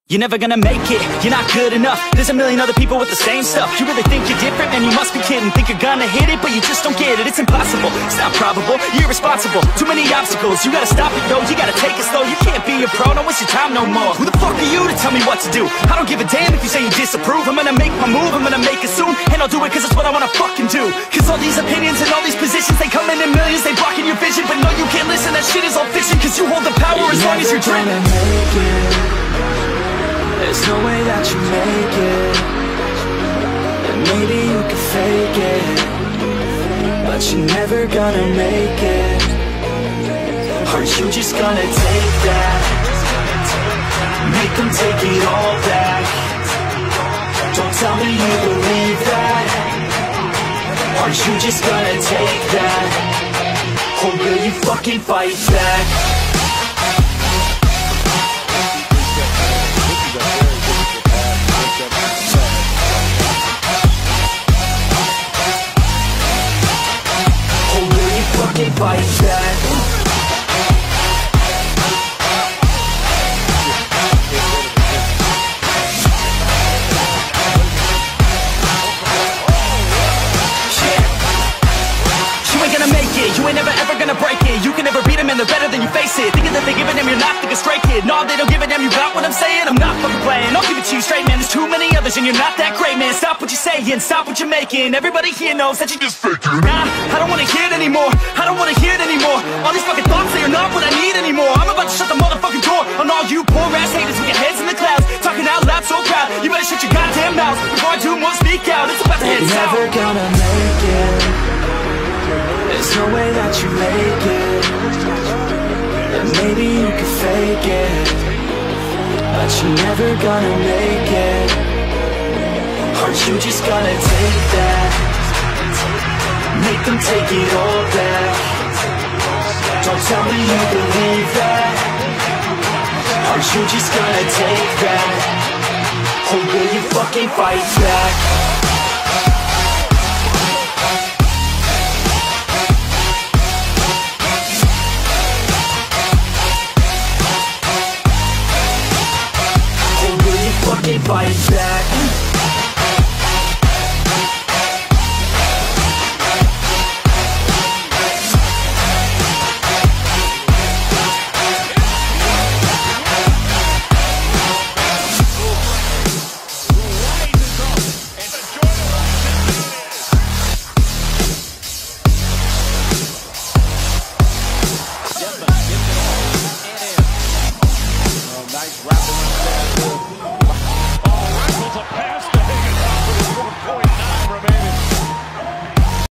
You're never gonna make it, you're not good enough. There's a million other people with the same stuff. You really think you're different? Man, you must be kidding. Think you're gonna hit it, but you just don't get it. It's impossible, it's not probable, you're irresponsible. Too many obstacles, you gotta stop it though. You gotta take it slow, you can't be a pro. Don't waste your time no more. Who the fuck are you to tell me what to do? I don't give a damn if you say you disapprove. I'm gonna make my move, I'm gonna make it soon. And I'll do it cause it's what I wanna fucking do. Cause all these opinions and all these positions, they come in millions, they blocking your vision. But no, you can't listen, that shit is all fiction. Cause you hold the power as long as you're dreaming. There's no way that you make it. And maybe you can fake it, but you're never gonna make it. Are you just gonna take that? Make them take it all back. Don't tell me you believe that. Are you just gonna take that? Or will you fucking fight back? Fight back. You ain't gonna make it, you ain't never ever gonna break it. You can never beat them and they're better than you face it. Thinking that they give a damn, you're not thinking straight, kid. No, they don't give a damn, you got what I'm saying? I'm not fucking playing, I'll give it to you straight, man. There's too many others and you're not that great, man. Stop what you're saying, stop what you're making. Everybody here knows that you just faking. Nah, I don't wanna hear it anymore, I don't wanna hear it anymore. All these fucking thoughts, they are not what I need anymore. I'm about to shut the motherfucking door on all you poor ass haters with your heads in the clouds, talking out loud so proud. You better shut your goddamn mouth before I do more speak out. It's about to head south. You're never gonna make it. There's no way that you make it. And maybe you can fake it, but you're never gonna make it. Aren't you just gonna take that? Make them take it all back. Don't tell me you believe that. Aren't you just gonna take that? Or will you fucking fight back? Fight back. Nice rapping. Pass